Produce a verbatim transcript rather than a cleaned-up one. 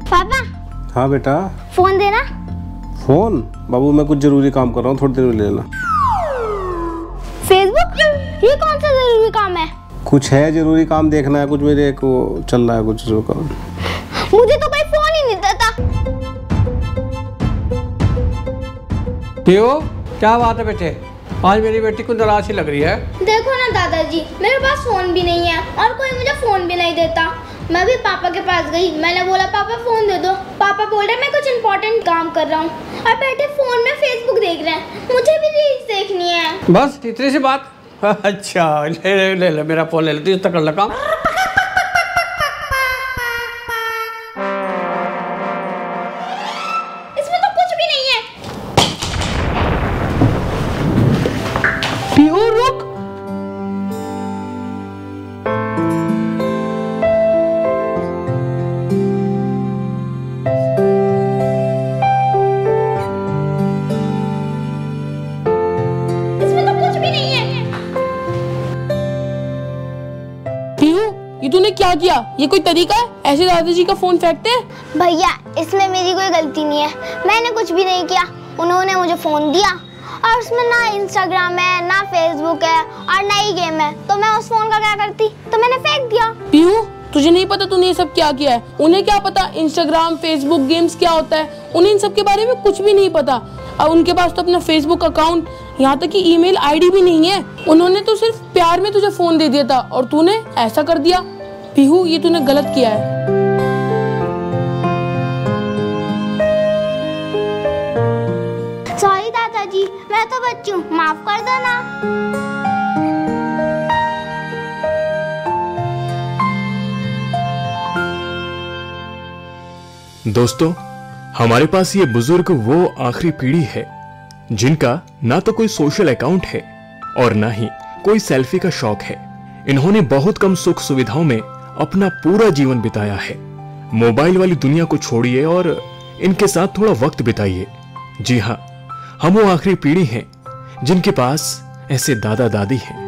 पापा। हाँ बेटा। फोन देना। फोन? बाबू मैं कुछ जरूरी काम कर रहा हूँ, थोड़ी देर में ले लेना। फेसबुक? ये कौन सा जरूरी काम है? कुछ है जरूरी काम, देखना है कुछ, मेरे को चल रहा है कुछ जो काम। मुझे तो कोई फोन ही नहीं देता। क्यों, क्या बात है बेटे? आज मेरी बेटी को नाराज सी लग रही है। देखो ना दादाजी, मेरे पास फोन भी नहीं है और कोई मुझे फोन भी नहीं देता। मैं भी पापा के पास गई, मैंने बोला पापा फोन दे दो। पापा बोल रहे मैं कुछ इम्पोर्टेंट काम कर रहा हूँ और बैठे फोन में फेसबुक देख रहे हैं। मुझे भी रील्स देखनी है। बस इतनी सी बात? अच्छा ले ले ले, ले मेरा फोन ले ले, तू कर लगा। इसमें तो कुछ भी नहीं है। पीहू रुक। ये तूने क्या किया? ये कोई तरीका है ऐसे दादाजी का फोन फेंकते हैं? भैया इसमें मेरी कोई गलती नहीं है, मैंने कुछ भी नहीं किया। उन्होंने मुझे फोन दिया और उसमें ना इंस्टाग्राम है ना फेसबुक है और ना ही गेम है, तो मैं उस फोन का क्या करती, तो मैंने फेंक दिया। पीहू तुझे नहीं पता तूने ये सब क्या किया है? उन्हें क्या पता इंस्टाग्राम फेसबुक गेम्स क्या होता है? उन्हें इन सब के बारे में कुछ भी नहीं पता। और उनके पास तो अपना फेसबुक अकाउंट, यहाँ तक कि ईमेल आईडी भी नहीं है। उन्होंने तो सिर्फ प्यार में तुझे फोन दे दिया था और तूने ऐसा कर दिया। पीहू ये तूने गलत किया है। सॉरी दादाजी, मैं तो बच्ची हूँ, माफ कर दो ना। दोस्तों, हमारे पास ये बुजुर्ग वो आखिरी पीढ़ी है जिनका ना तो कोई सोशल अकाउंट है और ना ही कोई सेल्फी का शौक है। इन्होंने बहुत कम सुख सुविधाओं में अपना पूरा जीवन बिताया है। मोबाइल वाली दुनिया को छोड़िए और इनके साथ थोड़ा वक्त बिताइए। जी हाँ, हम वो आखिरी पीढ़ी हैं जिनके पास ऐसे दादा दादी हैं।